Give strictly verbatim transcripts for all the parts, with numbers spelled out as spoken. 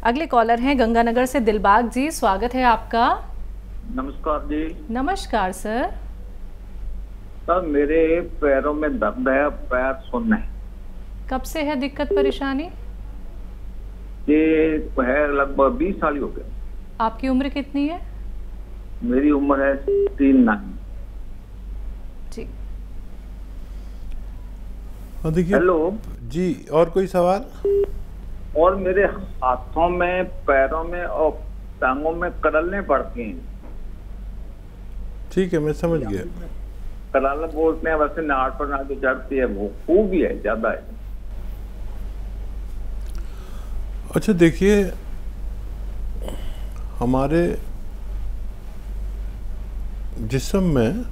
अगले कॉलर हैं गंगानगर से दिलबाग जी, स्वागत है आपका। नमस्कार जी। नमस्कार सर। सर मेरे पैरों में दर्द है, पैर सुन्न है। कब से है दिक्कत परेशानी? ये है लगभग बीस साल हो गए। आपकी उम्र कितनी है? मेरी उम्र है तीन नाइन जी। देखिए हेलो जी, और कोई सवाल? और मेरे हाथों में, पैरों में और टांगों में करलने पड़ती हैं। ठीक है, मैं समझ गया। कराला बोलते हैं, वैसे नाड़ पर नाड़ जो चढ़ती है वो खूब ही है, ज्यादा है। अच्छा देखिए, हमारे जिस्म में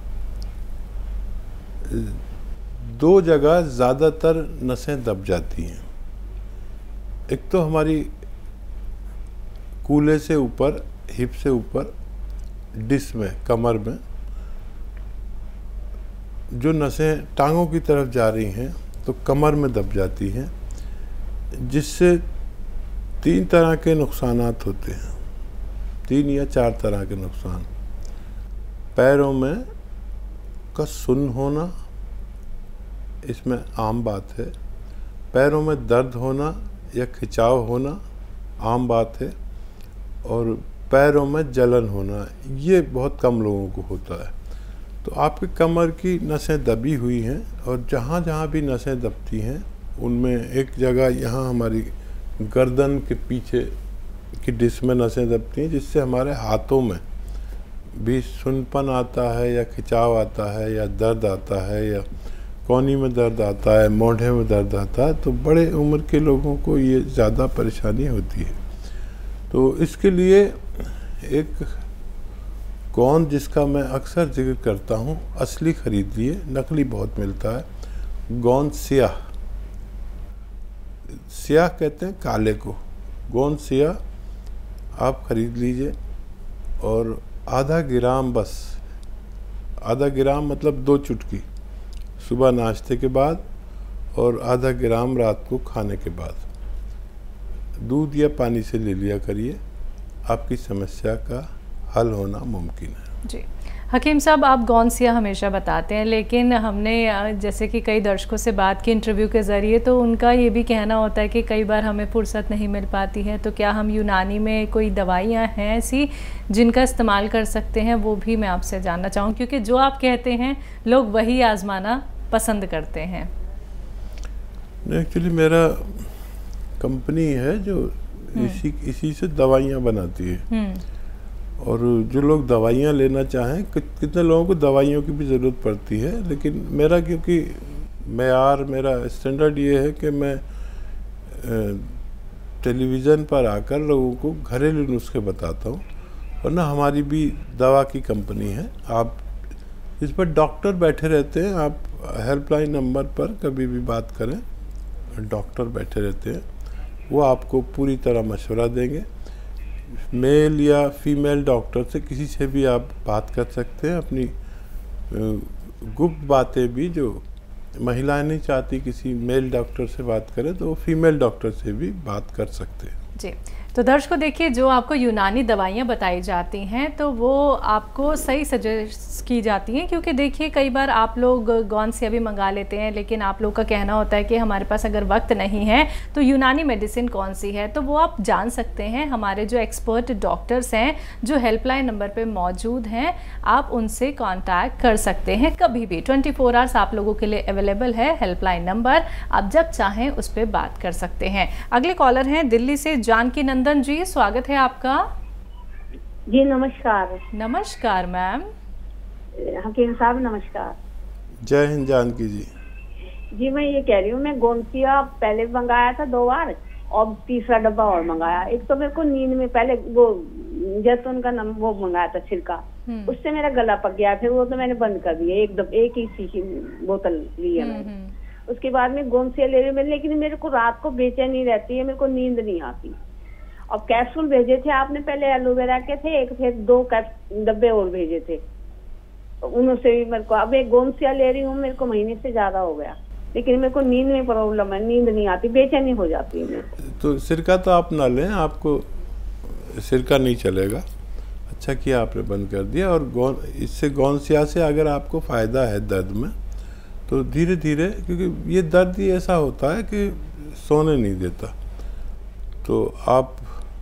दो जगह ज़्यादातर नसें दब जाती हैं। एक तो हमारी कूल्हे से ऊपर, हिप से ऊपर, डिस्क में, कमर में जो नसें टांगों की तरफ जा रही हैं तो कमर में दब जाती हैं, जिससे तीन तरह के नुकसानात होते हैं, तीन या चार तरह के नुकसान। पैरों में का सुन्न होना, इसमें आम बात है। पैरों में दर्द होना या खिंचाव होना आम बात है। और पैरों में जलन होना, ये बहुत कम लोगों को होता है। तो आपकी कमर की नसें दबी हुई हैं, और जहाँ जहाँ भी नसें दबती हैं उनमें एक जगह यहाँ हमारी गर्दन के पीछे की डिस्क में नसें दबती हैं, जिससे हमारे हाथों में भी सुन्नपन आता है या खिंचाव आता है या दर्द आता है या कोहनी में दर्द आता है, मोढ़े में दर्द आता है। तो बड़े उम्र के लोगों को ये ज़्यादा परेशानी होती है। तो इसके लिए एक गोंद, जिसका मैं अक्सर जिक्र करता हूँ, असली खरीद लिए, नकली बहुत मिलता है। गोंद सियाह, सियाह कहते हैं काले को, गोंद सियाह आप खरीद लीजिए। और आधा ग्राम, बस आधा ग्राम मतलब दो चुटकी सुबह नाश्ते के बाद, और आधा ग्राम रात को खाने के बाद दूध या पानी से ले लिया करिए, आपकी समस्या का हल होना मुमकिन है। जी हकीम साहब, आप गौनसिया हमेशा बताते हैं, लेकिन हमने जैसे कि कई दर्शकों से बात की इंटरव्यू के ज़रिए, तो उनका ये भी कहना होता है कि कई बार हमें फुर्सत नहीं मिल पाती है। तो क्या हम यूनानी में कोई दवाइयाँ हैं ऐसी जिनका इस्तेमाल कर सकते हैं? वो भी मैं आपसे जानना चाहूँ, क्योंकि जो आप कहते हैं लोग वही आजमाना पसंद करते हैं। एक्चुअली मेरा कंपनी है जो इसी इसी से दवाइयाँ बनाती है, और जो लोग दवाइयाँ लेना चाहें, कितने लोगों को दवाइयों की भी ज़रूरत पड़ती है, लेकिन मेरा क्योंकि मेयार, मेरा स्टैंडर्ड ये है कि मैं टेलीविज़न पर आकर लोगों को घरेलू नुस्खे बताता हूँ। और ना हमारी भी दवा की कंपनी है, आप इस पर डॉक्टर बैठे रहते हैं। आप हेल्पलाइन नंबर पर कभी भी बात करें, डॉक्टर बैठे रहते हैं, वो आपको पूरी तरह मशवरा देंगे। मेल या फीमेल डॉक्टर से किसी से भी आप बात कर सकते हैं। अपनी गुप्त बातें भी जो महिलाएं नहीं चाहती किसी मेल डॉक्टर से बात करें, तो वो फीमेल डॉक्टर से भी बात कर सकते हैं। जी, तो दर्शकों देखिए, जो आपको यूनानी दवाइयाँ बताई जाती हैं तो वो आपको सही सजेस्ट की जाती हैं, क्योंकि देखिए कई बार आप लोग गौनसिया भी मंगा लेते हैं, लेकिन आप लोग का कहना होता है कि हमारे पास अगर वक्त नहीं है तो यूनानी मेडिसिन कौन सी है, तो वो आप जान सकते हैं। हमारे जो एक्सपर्ट डॉक्टर्स हैं जो हेल्पलाइन नंबर पे मौजूद हैं, आप उनसे कांटेक्ट कर सकते हैं कभी भी। ट्वेंटी फोर आवर्स आप लोगों के लिए अवेलेबल है हेल्पलाइन नंबर, आप जब चाहें उस पर बात कर सकते हैं। अगले कॉलर हैं दिल्ली से जानकी नंदन जी, स्वागत है आपका। जी नमस्कार। नमस्कार मैम। हकीम साहब नमस्कार। जय हिंद जानकी जी। जी मैं ये कह रही हूँ, मैं गोंसिया पहले मंगाया था दो बार, और तीसरा डब्बा और मंगाया। एक तो मेरे को नींद में पहले वो जैतून का नम वो मंगाया था छिलका, उससे मेरा गला पक गया, फिर वो तो मैंने बंद कर दिया। एक दब एक ही शीशी बोतल ली है मैंने। उसके बाद में गोंसिया ले रही, लेकिन मेरे को रात को बेचैनी रहती है, मेरे को नींद नहीं आती। और कैप्सूल भेजे थे आपने, पहले एलोवेरा के थे एक, फिर दो डब्बे और भेजे थे, उनसे भी मेरे को अब एक गोंसिया ले रही हूँ, मेरे को महीने से ज्यादा हो गया। लेकिन मेरे को नींद में प्रॉब्लम है, नींद नहीं आती, बेचैनी हो जाती है। तो सिरका तो आप ना लें, आपको सिरका नहीं चलेगा। अच्छा किया आपने बंद कर दिया। और गौन इससे गौनसिया से अगर आपको फ़ायदा है दर्द में, तो धीरे धीरे, क्योंकि ये दर्द ही ऐसा होता है कि सोने नहीं देता, तो आप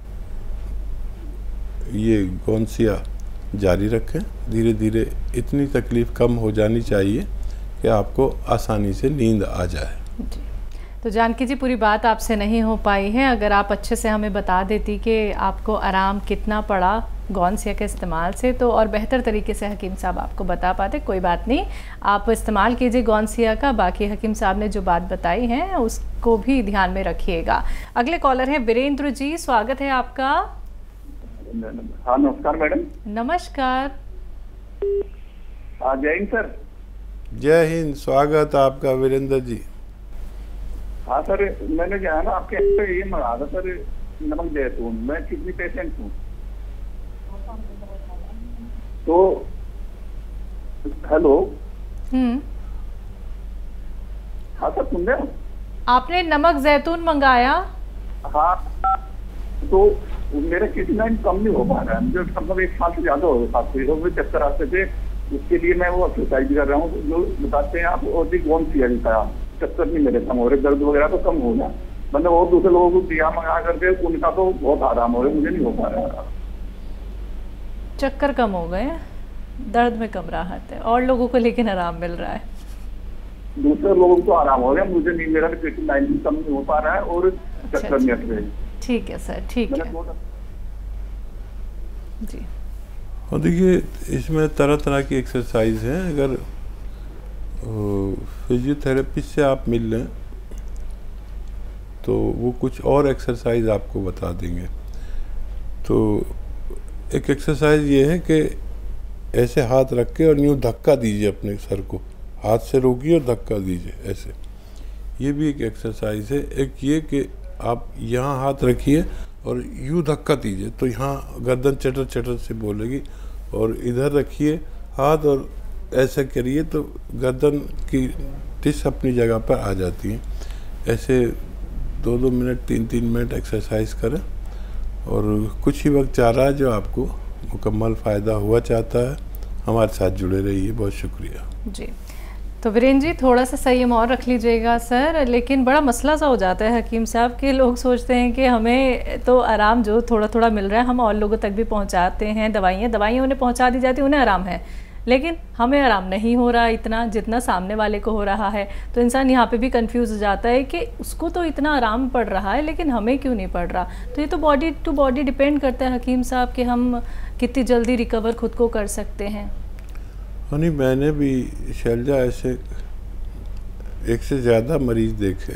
ये गौनसिया जारी रखें। धीरे धीरे इतनी तकलीफ़ कम हो जानी चाहिए कि आपको आसानी से नींद आ जाए। जी। तो जानकी जी, पूरी बात आपसे नहीं हो पाई है, अगर आप अच्छे से हमें बता देती कि आपको आराम कितना पड़ा गौनसिया के इस्तेमाल से, तो और बेहतर तरीके से हकीम साहब आपको बता पाते। कोई बात नहीं, आप इस्तेमाल कीजिए गौनसिया का, बाकी हकीम साहब ने जो बात बताई है उसको भी ध्यान में रखिएगा। अगले कॉलर हैं वीरेंद्र जी, स्वागत है आपका। हाँ नमस्कार मैडम। नमस्कार। हाँ जय हिंद सर। जय हिंद, स्वागत आपका वीरेंद्र जी। हाँ सर, मैंने जो है ना आपके यहाँ पे ये मंगा था सर, नमक जैतून। मैं किडनी पेशेंट हूँ, तो हेलो। हम्म। हाँ सर, सुन रहे हो? आपने नमक जैतून मंगाया? हाँ, तो मेरा किडनी कम नहीं हो पा रहा है, मुझे मतलब एक साल से ज्यादा हो गया, मुझे चक्कर आते थे। उसके लिए मैं वो एक्सरसाइज कर रहा हूँ जो बताते हैं आप, और भी कौन सी है, चक्कर नहीं मेरे कम हो रहे, दर्द वगैरह तो कम हो गया। मतलब और दूसरे लोगों को दिया मंगा करके उनका तो बहुत आराम हो रहा है, मुझे नहीं हो पा रहा। चक्कर कम हो गए, दर्द में कम राहत है, और लोगों को लेकिन आराम मिल रहा है। दूसरे लोगों को आराम हो रहा है, मुझे नहीं, मेरा नाइनटीन कम नहीं हो पा रहा है और चक्कर नहीं हट रहे। ठीक है सर, ठीक है जी। और देखिए, इसमें तरह तरह की एक्सरसाइज हैं। अगर फिजियोथेरेपिस्ट से आप मिल लें तो वो कुछ और एक्सरसाइज आपको बता देंगे। तो एक एक्सरसाइज ये है कि ऐसे हाथ रख के और यूँ धक्का दीजिए अपने सर को, हाथ से रोकिए और धक्का दीजिए ऐसे, ये भी एक एक्सरसाइज है। एक ये कि आप यहाँ हाथ रखिए और यूँ धक्का दीजिए, तो यहाँ गर्दन चटर चटर से बोलेगी, और इधर रखिए हाथ और ऐसे करिए तो गर्दन की टिस अपनी जगह पर आ जाती है। ऐसे दो दो मिनट तीन तीन मिनट एक्सरसाइज करें, और कुछ ही वक्त जा रहा है जो आपको मुकम्मल फ़ायदा हुआ चाहता है, हमारे साथ जुड़े रहिए। बहुत शुक्रिया जी। तो वीरेंद्र जी, थोड़ा सा संयम और रख लीजिएगा सर, लेकिन बड़ा मसला सा हो जाता है हकीम साहब के, लोग सोचते हैं कि हमें तो आराम जो थोड़ा थोड़ा मिल रहा है हम और लोगों तक भी पहुंचाते हैं, दवाइयाँ दवाइयाँ उन्हें पहुंचा दी जाती है, उन्हें आराम है, लेकिन हमें आराम नहीं हो रहा इतना जितना सामने वाले को हो रहा है। तो इंसान यहाँ पे भी कंफ्यूज हो जाता है कि उसको तो इतना आराम पड़ रहा है लेकिन हमें क्यों नहीं पड़ रहा। तो ये तो बॉडी टू बॉडी डिपेंड करता है हकीम साहब कि हम कितनी जल्दी रिकवर खुद को कर सकते हैं। नहीं, मैंने भी शैलजा ऐसे एक से ज़्यादा मरीज देखे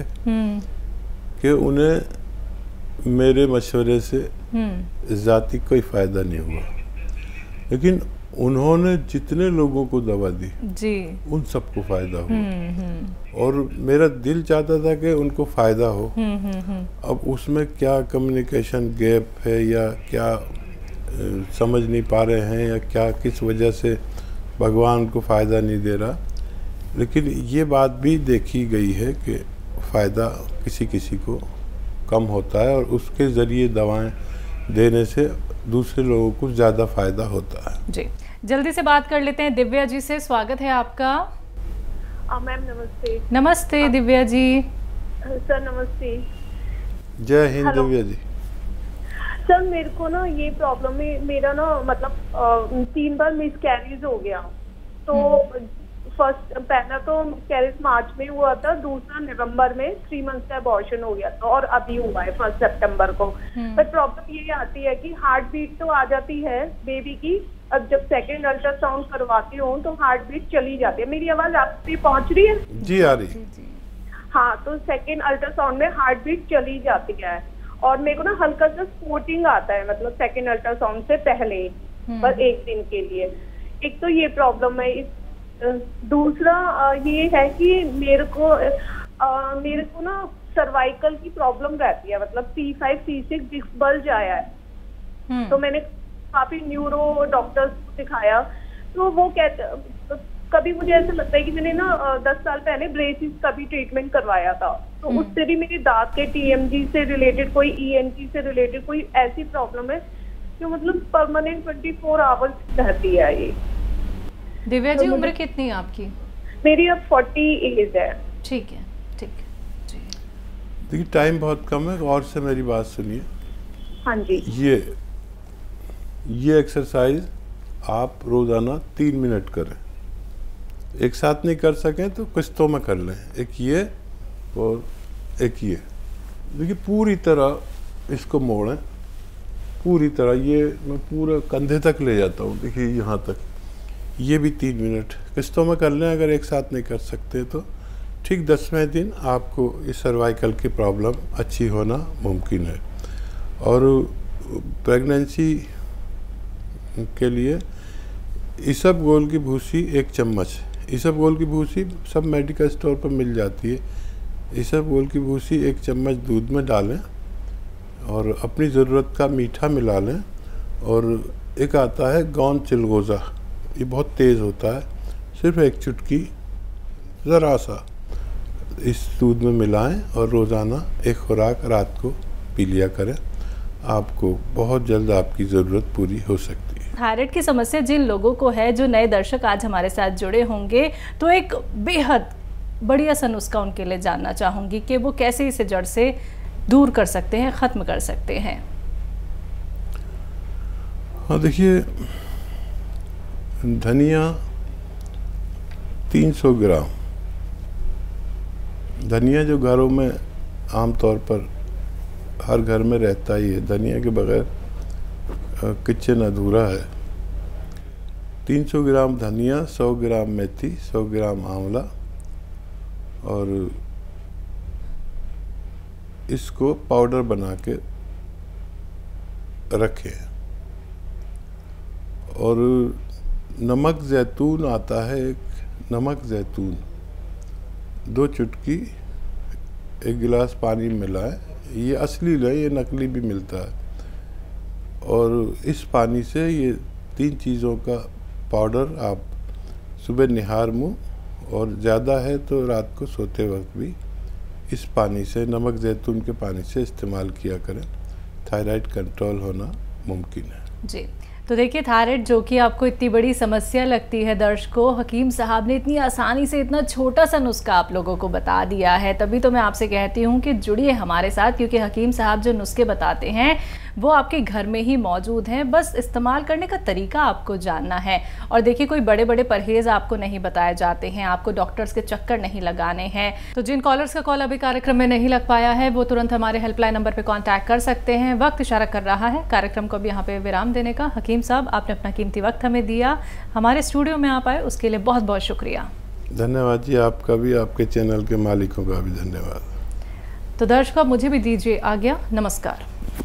कि उन्हें मेरे मशवरे से ज़ाती कोई फ़ायदा नहीं हुआ, लेकिन उन्होंने जितने लोगों को दवा दी जी उन सबको फ़ायदा हुआ, और मेरा दिल चाहता था कि उनको फ़ायदा हो। अब उसमें क्या कम्युनिकेशन गैप है या क्या समझ नहीं पा रहे हैं या क्या किस वजह से भगवान को फ़ायदा नहीं दे रहा, लेकिन ये बात भी देखी गई है कि फ़ायदा किसी किसी को कम होता है, और उसके ज़रिए दवाएं देने से दूसरे लोगों को ज़्यादा फ़ायदा होता है। जी, जल्दी से बात कर लेते हैं दिव्या जी से, स्वागत है आपका। मैम नमस्ते। नमस्ते दिव्या जी। सर नमस्ते। जय हिंद दिव्या जी। सर मेरे को ना ये प्रॉब्लम है, मेरा ना मतलब तीन बार मिसकैरेज हो गया। तो फर्स्ट पहला तो मिसकैरेज मार्च में हुआ था, दूसरा नवंबर में थ्री मंथ का अबॉर्शन हो गया था, और अभी हुआ है फर्स्ट सितंबर को। पर प्रॉब्लम ये आती है कि हार्ट बीट तो आ जाती है बेबी की, अब जब सेकंड अल्ट्रासाउंड करवाती हूँ तो हार्ट बीट चली जाती है। मेरी आवाज आप पे पहुँच रही है? जी आ रही। हाँ, तो सेकंड अल्ट्रासाउंड में हार्ट बीट चली जाती है, और मेरे को ना हल्का सा स्पोर्टिंग आता है, मतलब सेकंड अल्ट्रासाउंड से पहले पर एक दिन के लिए। एक तो ये प्रॉब्लम है। दूसरा ये है कि मेरे को आ, मेरे को ना सर्वाइकल की प्रॉब्लम रहती है, मतलब C five C six disc bulge आया है। तो मैंने काफी न्यूरो डॉक्टर्स को दिखाया, तो वो कहते कभी मुझे ऐसा लगता है कि मैंने ना अ, दस साल पहले ब्रेसिस का भी ट्रीटमेंट करवाया था, तो उससे भी मेरे दांत के टीएमजी से रिलेटेड कोई ईएनटी से रिलेटेड कोई ऐसी प्रॉब्लम है जो मतलब परमानेंट ट्वेंटी फोर आवर्स रहती है ये। दिव्या जी, उम्र कितनी है आपकी? मेरी अब फोर्टी एज है। ठीक है, ठीक है जी। देखिए टाइम बहुत कम है, और से मेरी बात सुनिए। हाँ जी। ये ये एक्सरसाइज आप रोज़ाना तीन मिनट करें। एक साथ नहीं कर सकें तो किस्तों में कर लें, एक ये और एक ये। देखिए पूरी तरह इसको मोड़ें, पूरी तरह, ये मैं पूरा कंधे तक ले जाता हूँ, देखिए यहाँ तक। ये भी तीन मिनट किस्तों में कर लें। अगर एक साथ नहीं कर सकते तो ठीक दसवें दिन आपको इस सर्वाइकल की प्रॉब्लम अच्छी होना मुमकिन है। और प्रेगनेंसी के लिए इसबगोल की भूसी एक चम्मच, इसबगोल की भूसी सब मेडिकल स्टोर पर मिल जाती है। इसबगोल की भूसी एक चम्मच दूध में डालें और अपनी ज़रूरत का मीठा मिला लें। और एक आता है गौन चिलगोज़ा, ये बहुत तेज़ होता है, सिर्फ एक चुटकी ज़रा सा इस दूध में मिलाएं और रोज़ाना एक खुराक रात को पी लिया करें। आपको बहुत जल्द आपकी ज़रूरत पूरी हो सकती है। थायराइड की समस्या जिन लोगों को है, जो नए दर्शक आज हमारे साथ जुड़े होंगे, तो एक बेहद बढ़िया सा नुस्खा उनके लिए जानना चाहूँगी कि वो कैसे इसे जड़ से दूर कर सकते हैं, ख़त्म कर सकते हैं। हाँ देखिए, धनिया तीन सौ ग्राम, धनिया जो घरों में आमतौर पर हर घर में रहता ही है, धनिया के बगैर किचन अधूरा है। तीन सौ ग्राम धनिया, सौ ग्राम मेथी, सौ ग्राम आंवला, और इसको पाउडर बना के रखें। और नमक जैतून आता है, एक नमक जैतून दो चुटकी एक गिलास पानी में मिलाएं। ये असली है, ये नकली भी मिलता है। और इस पानी से ये तीन चीज़ों का पाउडर आप सुबह निहार मुँह, और ज़्यादा है तो रात को सोते वक्त भी इस पानी से, नमक जैतून के पानी से इस्तेमाल किया करें। थायराइड कंट्रोल होना मुमकिन है जी। तो देखिए, थायराइड जो कि आपको इतनी बड़ी समस्या लगती है दर्शकों, हकीम साहब ने इतनी आसानी से इतना छोटा सा नुस्खा आप लोगों को बता दिया है। तभी तो मैं आपसे कहती हूँ कि जुड़िए हमारे साथ, क्योंकि हकीम साहब जो नुस्खे बताते हैं वो आपके घर में ही मौजूद हैं, बस इस्तेमाल करने का तरीका आपको जानना है। और देखिए, कोई बड़े बड़े परहेज़ आपको नहीं बताए जाते हैं, आपको डॉक्टर्स के चक्कर नहीं लगाने हैं। तो जिन कॉलर्स का कॉल अभी कार्यक्रम में नहीं लग पाया है, वो तुरंत हमारे हेल्पलाइन नंबर पर कॉन्टैक्ट कर सकते हैं। वक्त इशारा कर रहा है कार्यक्रम को अब यहाँ पे विराम देने का। हकीम साहब, आपने अपना कीमती वक्त हमें दिया, हमारे स्टूडियो में आप आए, उसके लिए बहुत बहुत शुक्रिया। धन्यवाद जी, आपका भी, आपके चैनल के मालिकों का भी धन्यवाद। तो दर्शकों, मुझे भी दीजिए आज्ञा, नमस्कार।